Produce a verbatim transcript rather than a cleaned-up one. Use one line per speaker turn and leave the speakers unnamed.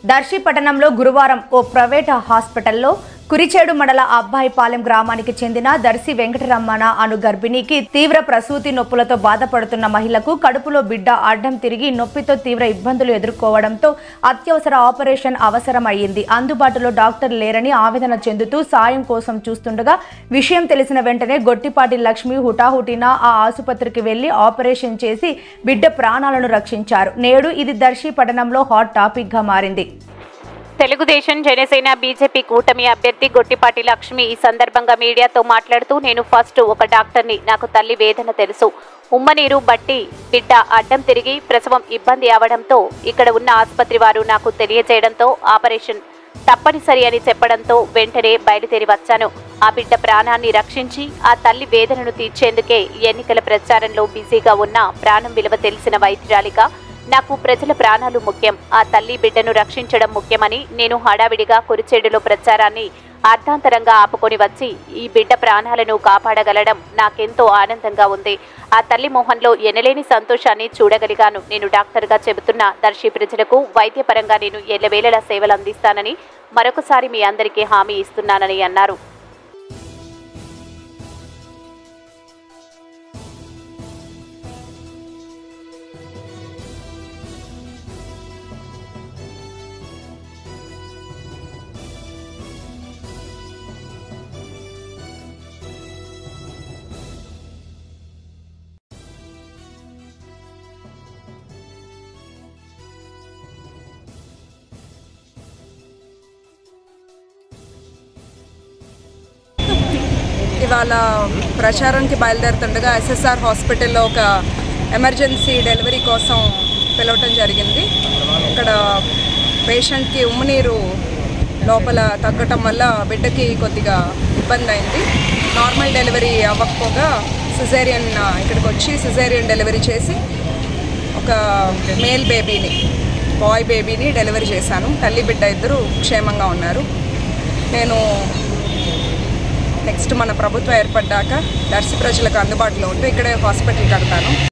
దర్శి పట్టణంలో గురువారం ఓ ప్రైవేట్ హాస్పిటల్లో కురిచేడు మండల అబ్బాయిపాలెం గ్రామానికి చెందిన దర్శి వెంకటరమణ అను గర్భిణికి తీవ్ర ప్రసూతి నొప్పులతో బాధపడుతున్న మహిళకు కడుపులో బిడ్డ అడ్డం తిరిగి నొప్పితో తీవ్ర ఇబ్బందులు ఎదుర్కోవడంతో అత్యవసర ఆపరేషన్ అవసరమయ్యింది. అందుబాటులో డాక్టర్ లేరని ఆవేదన చెందుతూ సాయం కోసం చూస్తుండగా విషయం తెలిసిన వెంటనే గొట్టిపాటి లక్ష్మి హుటాహుటిన ఆ ఆసుపత్రికి వెళ్లి ఆపరేషన్ చేసి బిడ్డ ప్రాణాలను రక్షించారు. నేడు ఇది దర్శి పట్టణంలో హాట్ టాపిక్ గా మారింది.
తెలుగుదేశం జనసేన బీజేపీ కూటమి అభ్యర్థి గొట్టిపాటి లక్ష్మి ఈ సందర్భంగా మీడియాతో మాట్లాడుతూ, నేను ఫస్ట్ ఒక డాక్టర్ని, నాకు తల్లి వేదన తెలుసు. ఉమ్మనీరు బట్టి బిడ్డ అడ్డం తిరిగి ప్రసవం ఇబ్బంది అవడంతో ఇక్కడ ఉన్న ఆసుపత్రి వారు నాకు తెలియజేయడంతో ఆపరేషన్ తప్పనిసరి అని చెప్పడంతో వెంటనే బయలుదేరి వచ్చాను. ఆ బిడ్డ ప్రాణాన్ని రక్షించి ఆ తల్లి వేదనను తీర్చేందుకే ఎన్నికల ప్రచారంలో బిజీగా ఉన్న ప్రాణం విలువ తెలిసిన వైద్యురాలిగా నాకు ప్రజల ప్రాణాలు ముఖ్యం, ఆ తల్లి బిడ్డను రక్షించడం ముఖ్యమని నేను హడావిడిగా కురిచేడులో ప్రచారాన్ని అర్ధాంతరంగా ఆపుకొని వచ్చి ఈ బిడ్డ ప్రాణాలను కాపాడగలడం నాకెంతో ఆనందంగా ఉంది. ఆ తల్లి మొహంలో ఎనలేని సంతోషాన్ని చూడగలిగాను. నేను డాక్టర్గా చెబుతున్న దర్శి ప్రజలకు వైద్యపరంగా నేను ఎల్లవేళలా సేవలు అందిస్తానని మరొకసారి మీ అందరికీ హామీ ఇస్తున్నానని అన్నారు.
ఇవాళ ప్రచారానికి బయలుదేరుతుండగా ఎస్ఎస్ఆర్ హాస్పిటల్లో ఒక ఎమర్జెన్సీ డెలివరీ కోసం పిలవటం జరిగింది. ఇక్కడ పేషెంట్కి ఉమ్మనీరు లోపల తగ్గటం వల్ల బిడ్డకి కొద్దిగా ఇబ్బంది అయింది. నార్మల్ డెలివరీ అవ్వకపోగా సిజేరియన్ ఇక్కడికి వచ్చి సిజేరియన్ డెలివరీ చేసి ఒక మేల్ బేబీని బాయ్ బేబీని డెలివరీ చేశాను. తల్లి బిడ్డ ఇద్దరు క్షేమంగా ఉన్నారు. నేను నెక్స్ట్ మన ప్రభుత్వం ఏర్పడ్డాక దర్శి ప్రజలకు అందుబాటులో ఉంటూ ఇక్కడే హాస్పిటల్ కడతాను.